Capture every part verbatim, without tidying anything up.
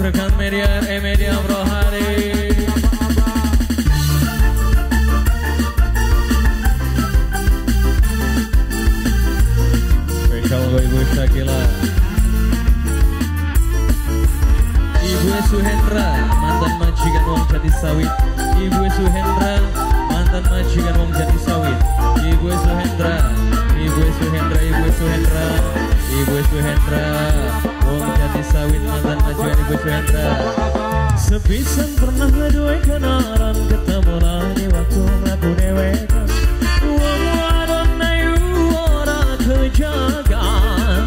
rekan media E Media Rohani. Spesial Ibu Syakila, Ibu Suhendra, mantan majikan Wong Jati Sawit. Ibu Suhendra, mantan majikan Wong Jati Sawit. Ibu Suhendra, Ibu Suhendra, Ibu Suhendra, Ibu Suhendra, Wong Jati Sawit, mantan majikan Ibu Suhendra. Sepisan pernah ngeduai kenalan, ketemu lagi waktu ngaku dewekan. Wong wadon ayu ora kejagaan,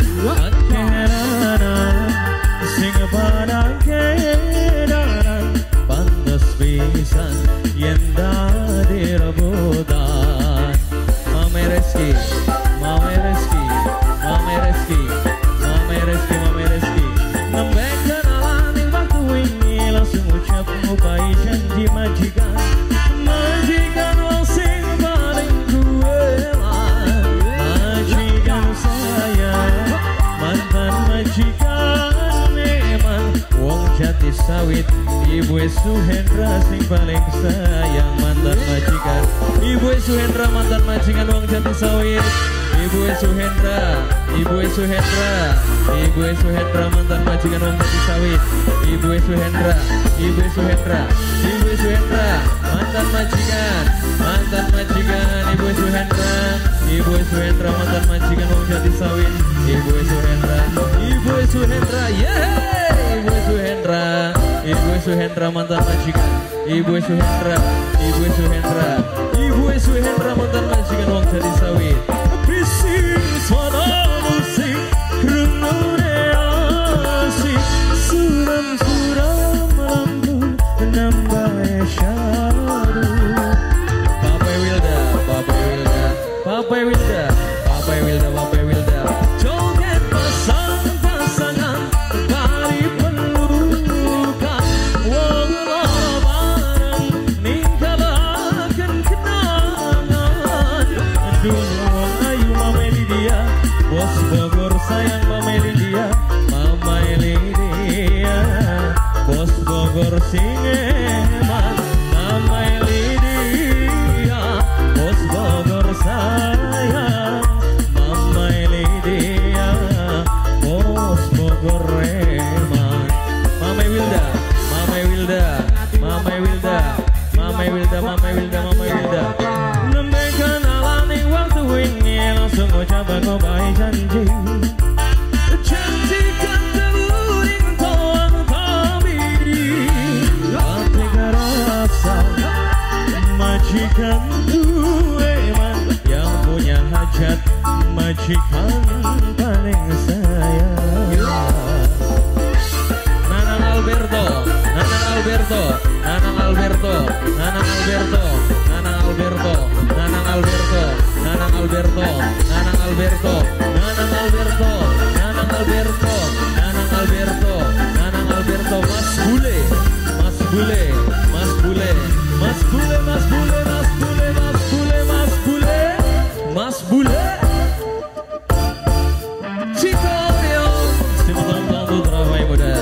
akhirana sing pada kedaran, pantas pisan yen dadi rebutan. Mame Reski, Mame Reski, Mame Reski, Mame Reski, Mame Reski. Nembe kenalan ing waktu ini langsung ucap ngupai janji majikan. Majikan wong sing paling kuelan, majikan saya, mantan majikan memang Wong Jati Sawit. Ibu Suhendra sing paling sayang, mantan majikan. Ibu Suhendra, mantan majikan Wong Jati Sawit. Ibu Suhendra, Ibu Suhendra, Ibu Suhendra, mantan majikan Wong Jati Sawit. Ibu Suhendra, Ibu Suhendra, Ibu Suhendra, mantan majikan, mantan majikan Ibu Suhendra. Ibu Suhendra, mantan majikan Wong Jati Sawit. Ibu Suhendra, Ibu Suhendra, yeay, Ibu Suhendra, Ibu Suhendra, mantan majikan. Ibu Suhendra, Ibu Suhendra, Ibu Suhendra, mantan majikan Wong Jati Sawit. Bising suara musik, kerunune asik, suram-suram lambung, nambah syadu. Papa Wilda, Papa Wilda, Papa Wilda, Papa Wilda, Papa Wilda. Joget pasang-pasangan, bari pelukan, wong bareng, ninggalaken kenangan. Aduh, ayu Mama Lydia, bos Bogor sayang Mama Lydia, Mama Lydia, bos Bogor sing eman, Mama Lydia, bos Bogor sayang, Mama Lydia, bos Bogor eman. Mama Wilda, Mama Wilda, Mama Wilda, Mama Wilda, Mama Wilda, Mama Wilda. Nembe kenalan ing waktu ini langsung ucapan ngobahi janji. Janjikan teluring toang tabiri, hati kerasa majikan tueman yang punya hajat, majikan paling sayang. Nanang Alberto, Nanang Alberto, Nanang Alberto, Nanang Alberto, Nanang Alberto, Nanang Alberto, Nanang Alberto, Nanang Alberto, Nanang Alberto, Nanang Alberto, Nanang Alberto, Nanang Alberto, Mas Bule, Mas Bule, Mas Bule, Mas Bule, Mas Bule, Mas Bule, Mas Bule, Mas Bule, Mas Bule. Cikorio, simpan lampu terawai muda.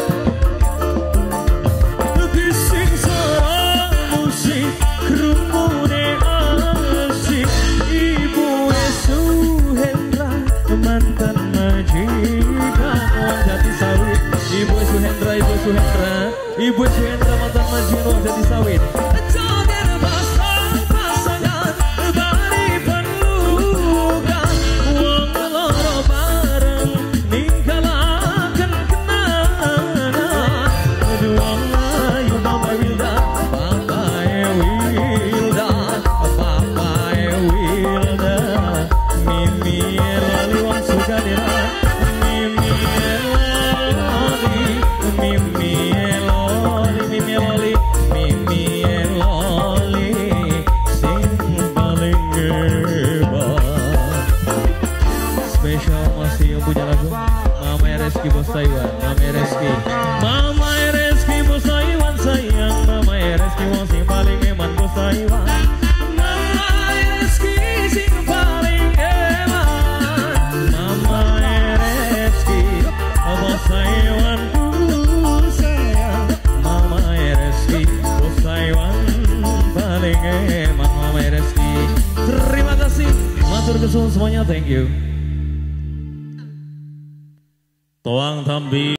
Bising suara musik, kerumune asik, Ibu Suhendra, mantan majikan Wong Jati Sawit. Ibu Suhendra, Ibu Suhendra, Ibu Suhendra, mantan majikan Wong Jati Sawit. Joget pasang-pasangan, bari pelukan, wong loro bareng, ninggalaken kenangan. Wong ayu Mama Wilda, Papa Wilda, Papa Wilda, Mimi lali wong Sukadera, Mimi lali, Mimi lali, Mimi lali, Mimi lali, sing paling hebat. Spesial masih yang punya lagu Mama Reski Bos Taiwan, Mama Reski, Mama Reski Bos Taiwan sayang, Mama Reski wong sing paling eman Bos Taiwan. Mama Reski sing paling eman, Mama Reski Bos Taiwan. matur kesuwun semuanya, thank you. Toang Tambi